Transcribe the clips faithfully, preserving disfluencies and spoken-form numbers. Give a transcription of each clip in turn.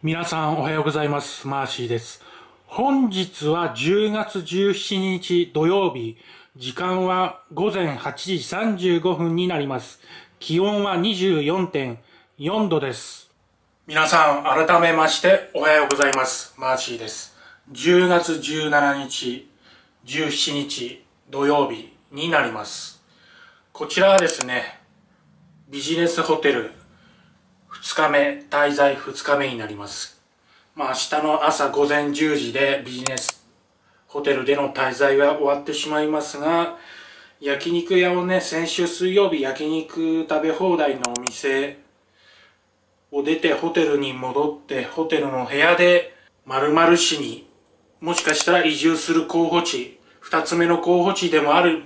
皆さんおはようございます。マーシーです。本日はじゅうがつじゅうしちにち土曜日、時間はごぜんはちじさんじゅうごふんになります。気温は にじゅうよんてんよん 度です。皆さん改めましておはようございます。マーシーです。じゅうがつじゅうしちにち、じゅうしちにち土曜日になります。こちらはですね、ビジネスホテルふつかめ、滞在ふつかめになります。まあ明日の朝ごぜんじゅうじでビジネスホテルでの滞在は終わってしまいますが、焼肉屋をね、先週水曜日焼肉食べ放題のお店を出てホテルに戻って、ホテルの部屋で〇〇市にもしかしたら移住する候補地、二つ目の候補地でもある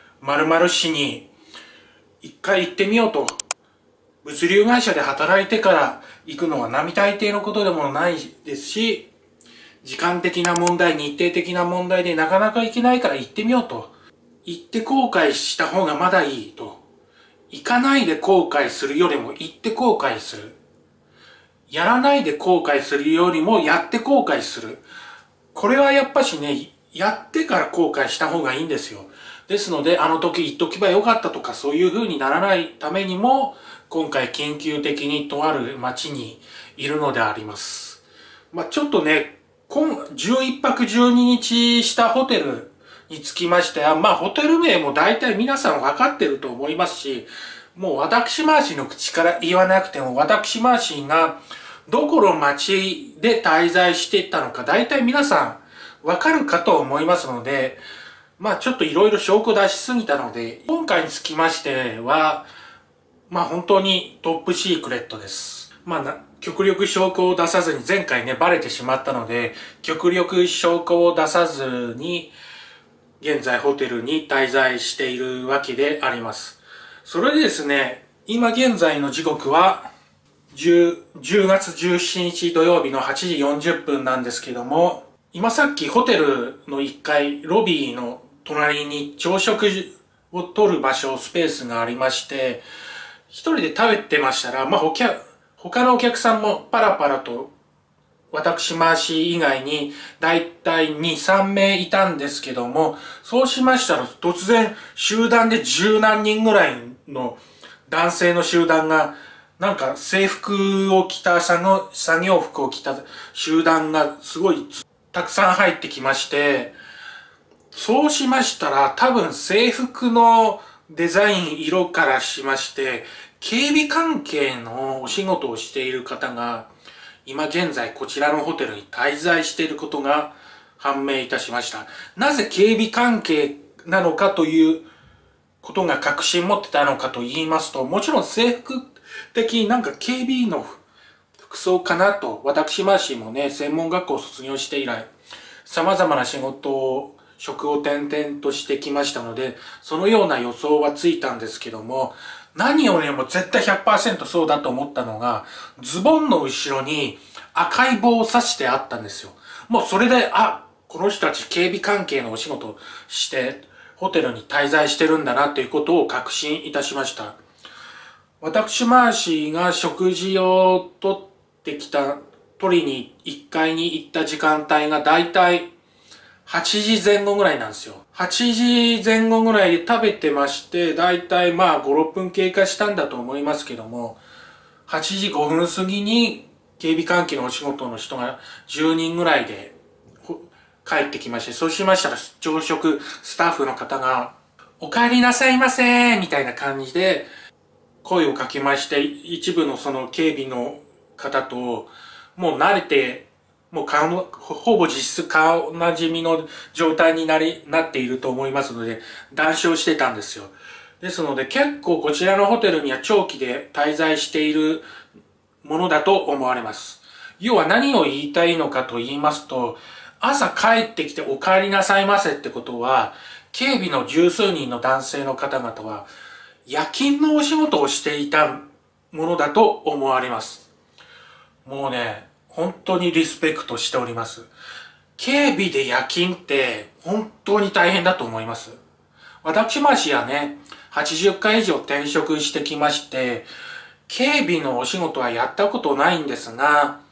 〇〇市に一回行ってみようと。物流会社で働いてから行くのは並大抵のことでもないですし、時間的な問題、日程的な問題でなかなか行けないから行ってみようと。行って後悔した方がまだいいと。行かないで後悔するよりも行って後悔する。やらないで後悔するよりもやって後悔する。これはやっぱしね、やってから後悔した方がいいんですよ。ですので、あの時言っとけばよかったとかそういう風にならないためにも、今回緊急的にとある町にいるのであります。まあ、ちょっとね、今、じゅういっぱくじゅうににちしたホテルにつきましては、まあ、ホテル名も大体皆さん分かってると思いますし、もう私マーシーの口から言わなくても、私マーシーがどこの町で滞在していったのか、大体皆さん分かるかと思いますので、まあ、ちょっといろいろ証拠出しすぎたので、今回につきましては、まあ本当にトップシークレットです。まあな、極力証拠を出さずに前回ね、バレてしまったので、極力証拠を出さずに、現在ホテルに滞在しているわけであります。それでですね、今現在の時刻は、じゅうがつじゅうしちにち土曜日のはちじよんじゅっぷんなんですけども、今さっきホテルのいっかい、ロビーの隣に朝食を取る場所、スペースがありまして、一人で食べてましたら、まあ、他、他のお客さんもパラパラと、私マーシー以外に、だいたいに、さんめいいたんですけども、そうしましたら、突然、集団で十何人ぐらいの男性の集団が、なんか制服を着た、作業服を着た集団がすごいたくさん入ってきまして、そうしましたら、多分制服のデザイン、色からしまして、警備関係のお仕事をしている方が、今現在こちらのホテルに滞在していることが判明いたしました。なぜ警備関係なのかということが確信持ってたのかと言いますと、もちろん制服的になんか警備の服装かなと、私マーシーもね、専門学校を卒業して以来、様々な仕事を職を転々としてきましたので、そのような予想はついたんですけども、何よりも絶対 ひゃくパーセント そうだと思ったのが、ズボンの後ろに赤い棒を刺してあったんですよ。もうそれで、あ、この人たち警備関係のお仕事をして、ホテルに滞在してるんだなということを確信いたしました。私マーシーが食事をとってきた、取りにいっかいに行った時間帯がだいたいはちじぜん後ぐらいなんですよ。はちじぜん後ぐらいで食べてまして、だいたいまあご、ろっぷん経過したんだと思いますけども、はちじごふん過ぎに警備関係のお仕事の人がじゅうにんぐらいで帰ってきまして、そうしましたら朝食スタッフの方が、お帰りなさいませみたいな感じで声をかけまして、一部のその警備の方と、もう慣れて、もう顔の、ほぼ実質顔なじみの状態になり、なっていると思いますので、談笑してたんですよ。ですので結構こちらのホテルには長期で滞在しているものだと思われます。要は何を言いたいのかと言いますと、朝帰ってきてお帰りなさいませってことは、警備の十数人の男性の方々は、夜勤のお仕事をしていたものだと思われます。もうね、本当にリスペクトしております。警備で夜勤って本当に大変だと思います。私マーシーはね、はちじゅっかい以上転職してきまして、警備のお仕事はやったことないんですが、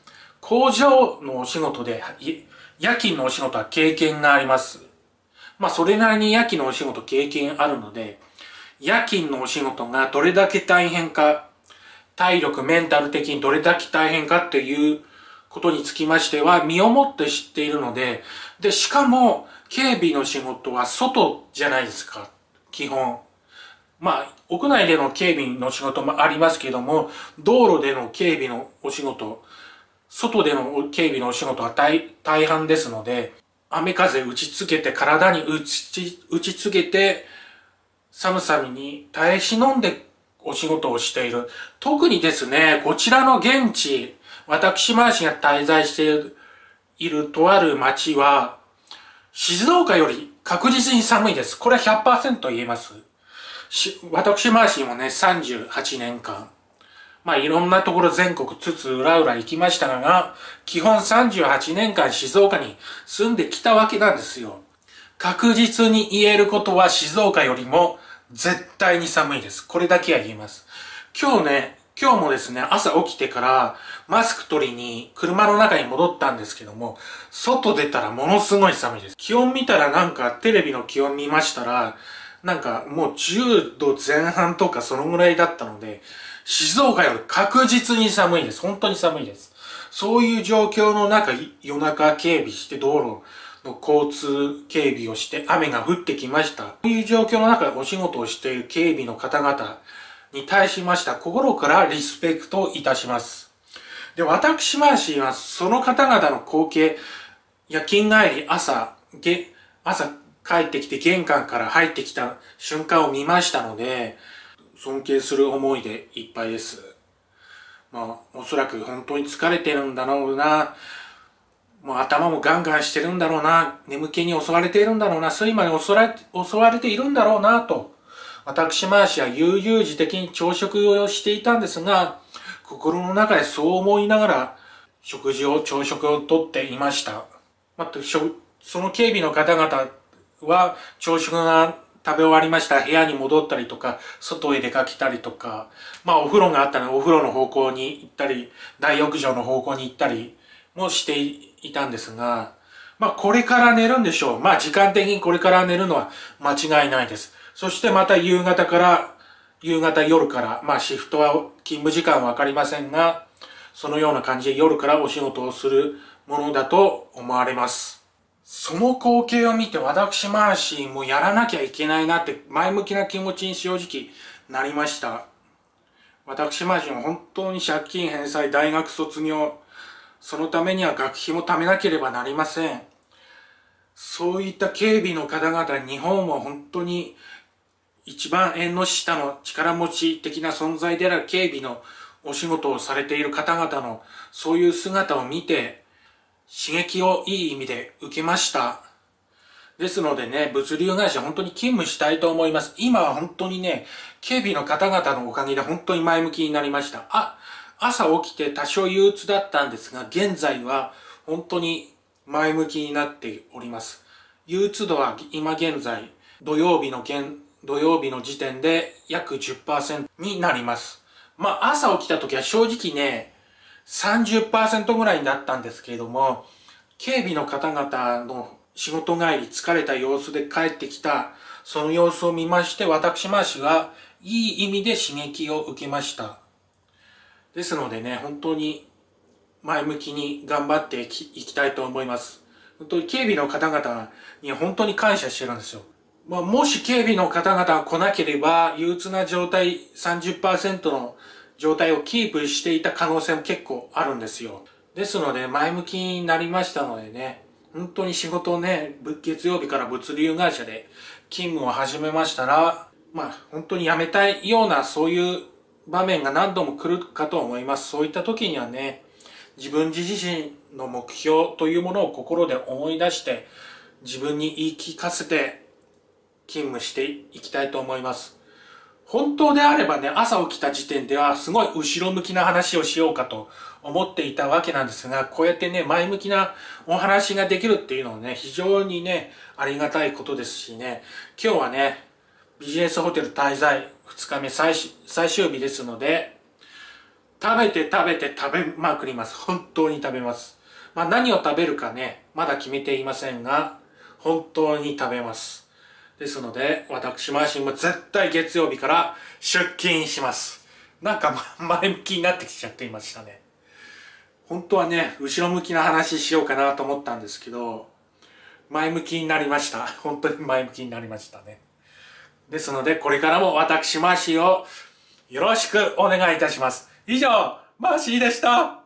工場のお仕事で、夜勤のお仕事は経験があります。まあ、それなりに夜勤のお仕事経験あるので、夜勤のお仕事がどれだけ大変か、体力、メンタル的にどれだけ大変かっていうことにつきましては、身をもって知っているので、で、しかも、警備の仕事は外じゃないですか、基本。まあ、屋内での警備の仕事もありますけども、道路での警備のお仕事、外での警備のお仕事は 大, 大半ですので、雨風打ちつけて、体に打ち、打ちつけて、寒さに耐え忍んでお仕事をしている。特にですね、こちらの現地、私回しが滞在しているとある町は、静岡より確実に寒いです。これは ひゃくパーセント 言えます。私回しもね、さんじゅうはちねんかん。まあいろんなところ全国つつ裏裏行きましたが、基本さんじゅうはちねんかん静岡に住んできたわけなんですよ。確実に言えることは静岡よりも絶対に寒いです。これだけは言えます。今日ね、今日もですね、朝起きてからマスク取りに車の中に戻ったんですけども、外出たらものすごい寒いです。気温見たらなんかテレビの気温見ましたら、なんかもうじゅうどぜん半とかそのぐらいだったので、静岡より確実に寒いです。本当に寒いです。そういう状況の中、夜中警備して道路の交通警備をして雨が降ってきました。そういう状況の中でお仕事をしている警備の方々に対しました心からリスペクトいたします。で、私回しはその方々の光景、夜勤帰り朝、げ朝帰ってきて玄関から入ってきた瞬間を見ましたので、尊敬する思いでいっぱいです。まあ、おそらく本当に疲れてるんだろうな。もう頭もガンガンしてるんだろうな。眠気に襲われているんだろうな。睡魔に襲われ襲われているんだろうなと。私回しは悠々自適に朝食をしていたんですが、心の中でそう思いながら食事を、朝食をとっていました。また、その警備の方々は朝食が食べ終わりました部屋に戻ったりとか、外へ出かけたりとか、まあお風呂があったのでお風呂の方向に行ったり、大浴場の方向に行ったりもしていたんですが、まあこれから寝るんでしょう。まあ時間的にこれから寝るのは間違いないです。そしてまた夕方から、夕方夜から、まあシフトは勤務時間はわかりませんが、そのような感じで夜からお仕事をするものだと思われます。その光景を見て私回しもやらなきゃいけないなって前向きな気持ちに正直なりました。私回しも本当に借金返済、大学卒業、そのためには学費も貯めなければなりません。そういった警備の方々、日本も本当に一番縁の下の力持ち的な存在である警備のお仕事をされている方々のそういう姿を見て刺激をいい意味で受けました。ですのでね、物流会社本当に勤務したいと思います。今は本当にね、警備の方々のおかげで本当に前向きになりました。あ、朝起きて多少憂鬱だったんですが、現在は本当に前向きになっております。憂鬱度は今現在、土曜日の現、土曜日の時点で約 じゅっパーセント になります。まあ朝起きた時は正直ね、さんじゅっパーセント ぐらいだったんですけれども、警備の方々の仕事帰り疲れた様子で帰ってきた、その様子を見まして、私回しはいい意味で刺激を受けました。ですのでね、本当に前向きに頑張っていきたいと思います。本当に警備の方々に本当に感謝してるんですよ。まあ、もし警備の方々が来なければ、憂鬱な状態、さんじゅっパーセント の状態をキープしていた可能性も結構あるんですよ。ですので、前向きになりましたのでね、本当に仕事をね、月曜日から物流会社で勤務を始めましたら、まあ、本当に辞めたいようなそういう場面が何度も来るかと思います。そういった時にはね、自分自身の目標というものを心で思い出して、自分に言い聞かせて勤務していきたいと思います。本当であればね、朝起きた時点ではすごい後ろ向きな話をしようかと思っていたわけなんですが、こうやってね、前向きなお話ができるっていうのはね、非常にね、ありがたいことですしね、今日はね、ビジネスホテル滞在ふつかめ最終、最終日ですので、 食べて食べて食べまくります。本当に食べます。まあ何を食べるかね、まだ決めていませんが、本当に食べます。ですので、私、マーシーも絶対月曜日から出勤します。なんか前向きになってきちゃっていましたね。本当はね、後ろ向きな話しようかなと思ったんですけど、前向きになりました。本当に前向きになりましたね。ですので、これからも私、マーシーをよろしくお願いいたします。以上、マーシーでした。